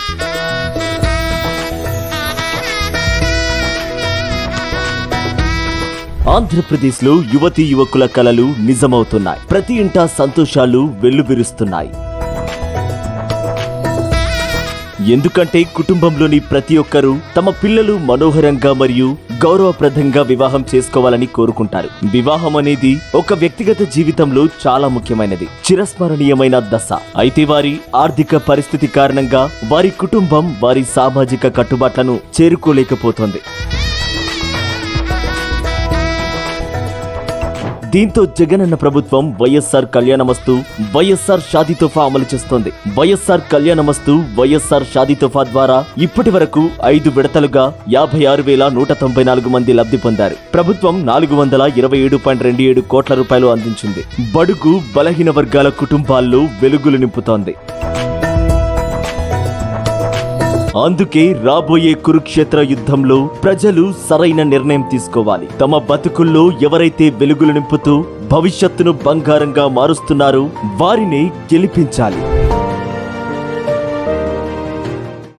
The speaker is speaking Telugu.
ఆంధ్రప్రదేశ్లో యువతీ యువకుల కలలు నిజమవుతున్నాయి. ప్రతి ఇంటా సంతోషాలు వెల్లువిరుస్తున్నాయి. ఎందుకంటే కుటుంబంలోని ప్రతి ఒక్కరూ తమ పిల్లలు మనోహరంగా మరియు గౌరవప్రదంగా వివాహం చేసుకోవాలని కోరుకుంటారు. వివాహం అనేది ఒక వ్యక్తిగత జీవితంలో చాలా ముఖ్యమైనది, చిరస్మరణీయమైన దశ. అయితే వారి ఆర్థిక పరిస్థితి కారణంగా వారి కుటుంబం వారి సామాజిక కట్టుబాట్లను చేరుకోలేకపోతోంది. దీంతో జగనన్న ప్రభుత్వం వైఎస్ఆర్ కళ్యాణమస్తు, వైఎస్ఆర్ షాదీ తోఫా అమలు చేస్తోంది. వైఎస్ఆర్ కళ్యాణమస్తు, వైఎస్ఆర్ షాదీ తోఫా ద్వారా ఇప్పటి వరకు 5 విడతలుగా 56,194 మంది లబ్ధి పొందారు. ప్రభుత్వం 427.27 కోట్ల రూపాయలు అందించింది. బడుగు బలహీన వర్గాల కుటుంబాల్లో వెలుగులు నింపుతోంది. అందుకే రాబోయే కురుక్షేత్ర యుద్ధంలో ప్రజలు సరైన నిర్ణయం తీసుకోవాలి. తమ బతుకుల్లో ఎవరైతే వెలుగులు నింపుతూ భవిష్యత్తును బంగారంగా మారుస్తున్నారో వారిని గెలిపించాలి.